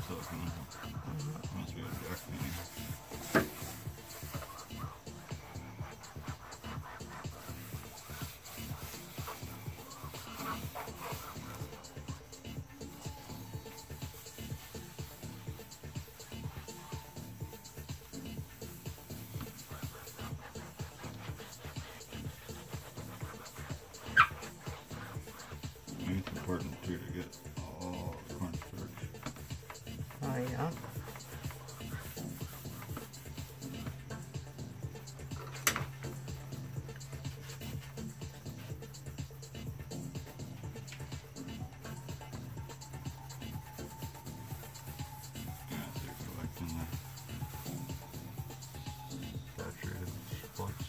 so it's gonna must be a jack painting. It's important too to get all the cornstarch. Oh yeah. Yeah, so you're collecting the saturated spots.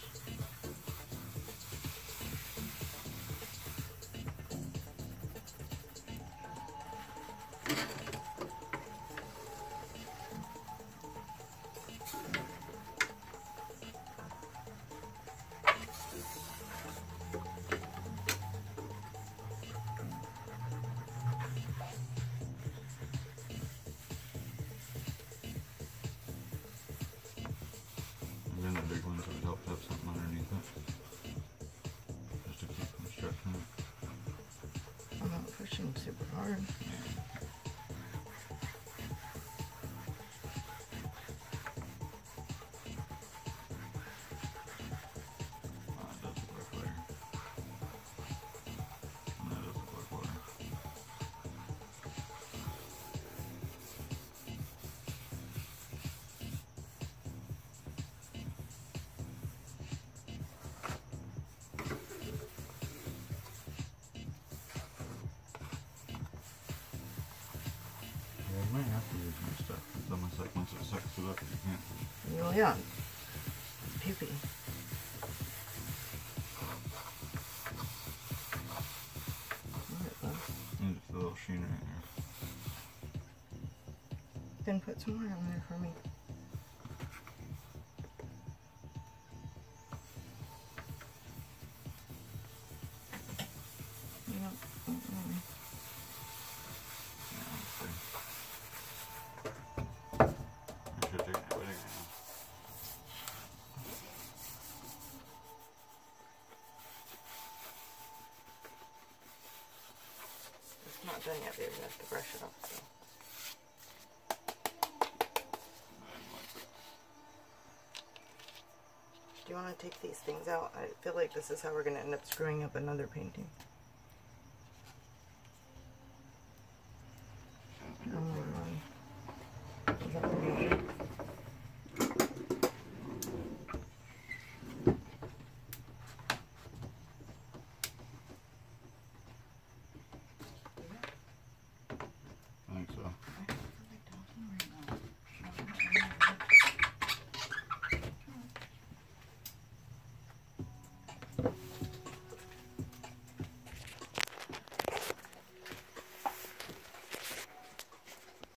And then the big ones would help to have something underneath it. Just to keep from stretching it. I'm not pushing super hard. Yeah. That does look like butter. And that does look like butter. Yeah, you might have to use more stuff. It's almost like once it sucks it up, you can't. Well, yeah. Pee-pee. And just a little sheen right there. Then put some more on there for me. Yep. Yeah, let's see. I should take that big now. It's not done yet, baby. You have to brush it off. So. Do you want to take these things out? I feel like this is how we're going to end up screwing up another painting. Oh my god. Is that